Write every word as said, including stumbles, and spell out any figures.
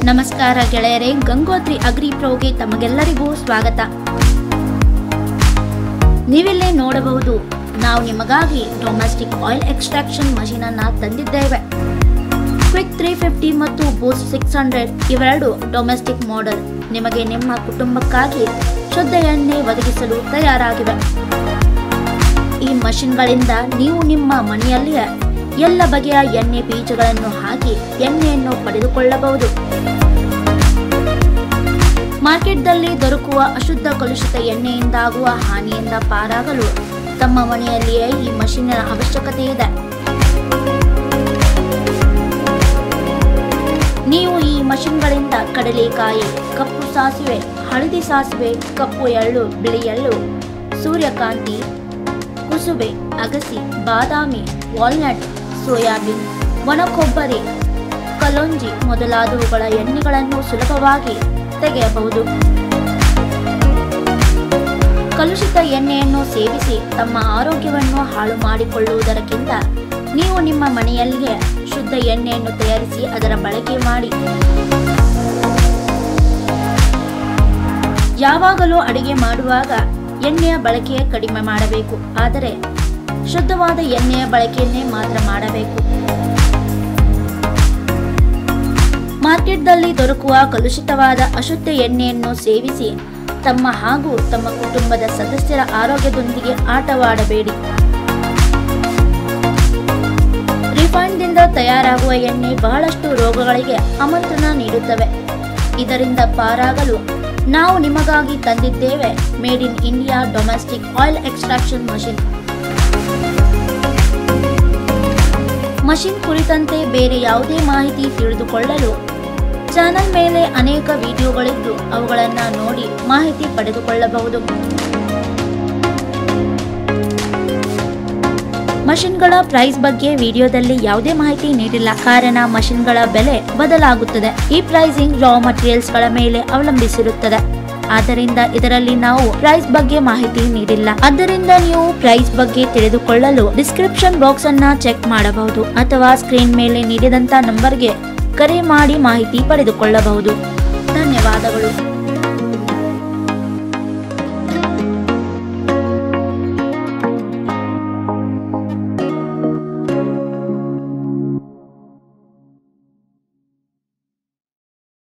ನಮಸ್ಕಾರ ಗೆಳೆಯರೇ, ಗಂಗೋತ್ರಿ ಅಗ್ರಿ ಪ್ರೋಗೆ ತಮಗೆಲ್ಲರಿಗೂ ಸ್ವಾಗತ. ನೀವಿಲ್ಲೇ ನೋಡಬಹುದು, ನಾವು ನಿಮಗಾಗಿ ಡೊಮೆಸ್ಟಿಕ್ ಆಯಿಲ್ ಎಕ್ಸ್ಟ್ರಾಕ್ಷನ್ ಮಷೀನ್ ಅನ್ನು ತಂದಿದ್ದೇವೆ. ಕ್ವಿಕ್ ತ್ರೀ ಫಿಫ್ಟಿ ಮತ್ತು ಬೂಸ್ಟ್ ಸಿಕ್ಸ್ ಹಂಡ್ರೆಡ್ ಇವೆರಡು ಡೊಮೆಸ್ಟಿಕ್ ಮಾಡೆಲ್ ನಿಮಗೆ ನಿಮ್ಮ ಕುಟುಂಬಕ್ಕಾಗಿ ಶುದ್ಧ ಎಣ್ಣೆ ಒದಗಿಸಲು ತಯಾರಾಗಿವೆ. ಈ ಮಷೀನ್ಗಳಿಂದ ನೀವು ನಿಮ್ಮ ಮನೆಯಲ್ಲಿಯೇ ಎಲ್ಲ ಬಗೆಯ ಎಣ್ಣೆ ಬೀಜಗಳನ್ನು ಹಾಕಿ ಎಣ್ಣೆಯನ್ನು ಪಡೆದುಕೊಳ್ಳಬಹುದು. ಮಾರ್ಕೆಟ್ನಲ್ಲಿ ದೊರಕುವ ಅಶುದ್ಧ ಕಲುಷಿತ ಎಣ್ಣೆಯಿಂದಾಗುವ ಹಾನಿಯಿಂದ ಪಾರಾಗಲು ತಮ್ಮ ಮನೆಯಲ್ಲಿಯೇ ಈ ಮಷೀನಿನ ಅವಶ್ಯಕತೆ ಇದೆ. ನೀವು ಈ ಮಷೀನ್ಗಳಿಂದ ಕಡಲೆಕಾಯಿ, ಕಪ್ಪು ಸಾಸಿವೆ, ಹಳದಿ ಸಾಸಿವೆ, ಕಪ್ಪು ಎಳ್ಳು, ಬಿಳಿ ಎಳ್ಳು, ಸೂರ್ಯಕಾಂತಿ, ಕುಸುಬೆ, ಅಗಸಿ, ಬಾದಾಮಿ, ವಾಲ್ನಟ್, ಸೋಯಾಬೀನ್, ಒಣ ಕೊಬ್ಬರಿ, ಕಲೋಂಜಿ ಮೊದಲಾದವುಗಳ ಎಣ್ಣೆಗಳನ್ನು ಸುಲಭವಾಗಿ ತೆಗೆಯಬಹುದು. ಕಲುಷಿತ ಎಣ್ಣೆಯನ್ನು ಸೇವಿಸಿ ತಮ್ಮ ಆರೋಗ್ಯವನ್ನು ಹಾಳು ಮಾಡಿಕೊಳ್ಳುವುದಕ್ಕಿಂತ ನೀವು ನಿಮ್ಮ ಮನೆಯಲ್ಲಿಯೇ ಶುದ್ಧ ಎಣ್ಣೆಯನ್ನು ತಯಾರಿಸಿ ಅದರ ಬಳಕೆ ಮಾಡಿ. ಯಾವಾಗಲೂ ಅಡಿಗೆ ಮಾಡುವಾಗ ಎಣ್ಣೆಯ ಬಳಕೆ ಕಡಿಮೆ ಮಾಡಬೇಕು, ಆದರೆ ಶುದ್ಧವಾದ ಎಣ್ಣೆಯ ಬಳಕೆಯನ್ನೇ ಮಾತ್ರ ಮಾಡಬೇಕು. ಮಾರ್ಕೆಟ್ನಲ್ಲಿ ದೊರಕುವ ಕಲುಷಿತವಾದ ಅಶುದ್ಧ ಎಣ್ಣೆಯನ್ನು ಸೇವಿಸಿ ತಮ್ಮ ಹಾಗೂ ತಮ್ಮ ಕುಟುಂಬದ ಸದಸ್ಯರ ಆರೋಗ್ಯದೊಂದಿಗೆ ಆಟವಾಡಬೇಡಿ. ರಿಫೈನ್ದಿಂದ ತಯಾರಾಗುವ ಎಣ್ಣೆ ಬಹಳಷ್ಟು ರೋಗಗಳಿಗೆ ಆಮಂತ್ರಣ ನೀಡುತ್ತವೆ. ಇದರಿಂದ ಪಾರಾಗಲು ನಾವು ನಿಮಗಾಗಿ ತಂದಿದ್ದೇವೆ made in India domestic oil extraction machine. Machine ಕುರಿತಂತೆ ಬೇರೆ ಯಾವುದೇ ಮಾಹಿತಿ ತಿಳಿದುಕೊಳ್ಳಲು ಚಾನೆಲ್ ಮೇಲೆ ಅನೇಕ ವಿಡಿಯೋಗಳಿದ್ದು ಅವುಗಳನ್ನು ನೋಡಿ ಮಾಹಿತಿ ಪಡೆದುಕೊಳ್ಳಬಹುದು. ಮಷೀನ್ಗಳ ಪ್ರೈಸ್ ಬಗ್ಗೆ ವಿಡಿಯೋದಲ್ಲಿ ಯಾವುದೇ ಮಾಹಿತಿ ನೀಡಿಲ್ಲ, ಕಾರಣ ಮಷೀನ್ಗಳ ಬೆಲೆ ಬದಲಾಗುತ್ತದೆ. ಈ ಪ್ರೈಸಿಂಗ್ ರಾ ಮಟೀರಿಯಲ್ಸ್ಗಳ ಮೇಲೆ ಅವಲಂಬಿಸಿರುತ್ತದೆ. ಆದ್ದರಿಂದ ಇದರಲ್ಲಿ ನಾವು ಪ್ರೈಸ್ ಬಗ್ಗೆ ಮಾಹಿತಿ ನೀಡಿಲ್ಲ. ಆದ್ದರಿಂದ ನೀವು ಪ್ರೈಸ್ ಬಗ್ಗೆ ತಿಳಿದುಕೊಳ್ಳಲು ಡಿಸ್ಕ್ರಿಪ್ಷನ್ ಬಾಕ್ಸ್ ಅನ್ನ ಚೆಕ್ ಮಾಡಬಹುದು ಅಥವಾ ಸ್ಕ್ರೀನ್ ಮೇಲೆ ನೀಡಿದಂತ ನಂಬರ್ಗೆ ಕರೆ ಮಾಡಿ ಮಾಹಿತಿ ಪಡೆದುಕೊಳ್ಳಬಹುದು. ಧನ್ಯವಾದಗಳು.